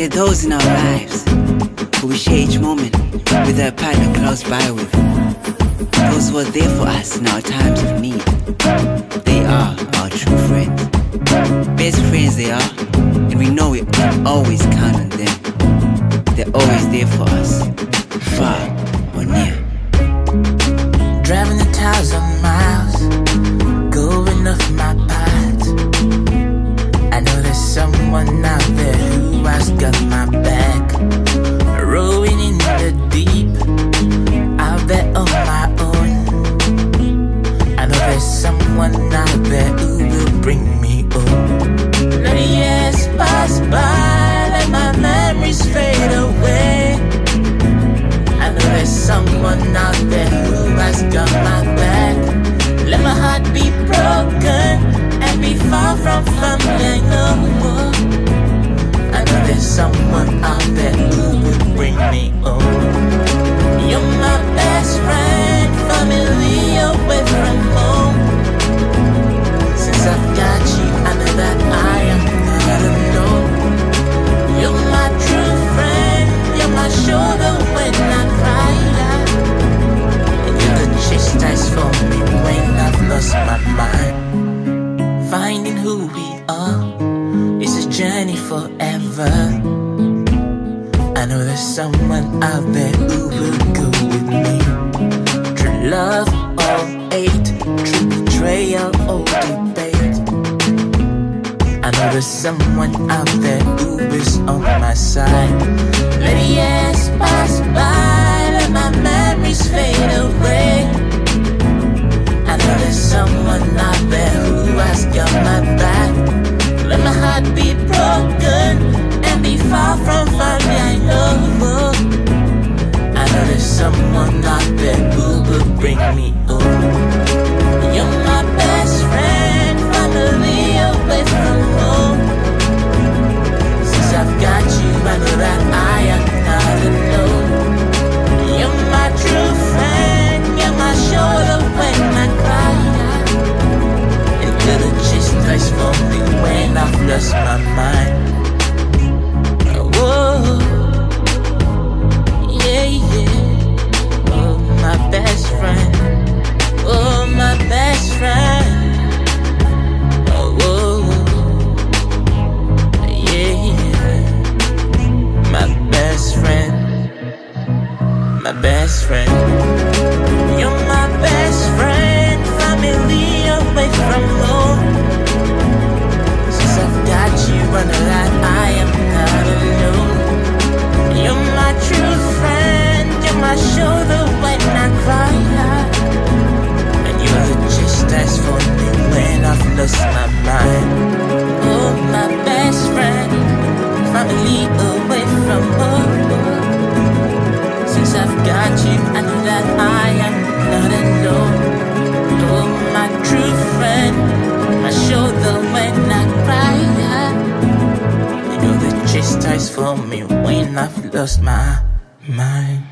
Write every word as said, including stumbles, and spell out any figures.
There are those in our lives who we share each moment with our partner close by with. Those who are there for us in our times of need. They are our true friends. Best friends they are, and we know we can always count on them. They're always there for us, far or near. Driving a thousand miles, going off my path. I know there's someone out there who has got my back. Rowing in the deep, out there on my own. I know there's someone out there who will bring me home. Let the years pass by, let my memories fade away. I know there's someone out there who has got my back. Let my heart be broken and be far from family, I know. I know there's someone out there who will bring me home. You're my best friend, family away from home. Since I've got you, I know that I am not alone. You're my true friend, you're my shoulder when I cry. And you're the chastise for me when I've lost my mind. Finding who we are is a journey forever. I know there's someone out there who will go with me. True love or hate, true betrayal or debate. I know there's someone out there who is on my side. Let the years pass by, let my memories fade away. I know there's someone out there who has got my back. Let my heart be broken and be far from family, I know. I know there's someone out there who will bring me home. You're my best friend, family away from home. Since I've got you, I know that I am not alone. You're my true friend, you're my shoulder when I cry. And you're the chastise for me when I've lost my mind. Oh, yeah, yeah. Oh, my best friend. Oh, my best friend. Oh, oh, yeah, yeah. My best friend. My best friend. You're my best friend. Family away from home. Since I've got you, I know that I am not alone. You're my true friend. You're my shoulder when I cry. And you're the chastise for me when I've lost my mind. Oh, my best friend. Family away from home. Since I've got you, I know that I am not alone. Oh, my true friend, my shoulder when I cry. And you're the chastise for me when I've lost my mind.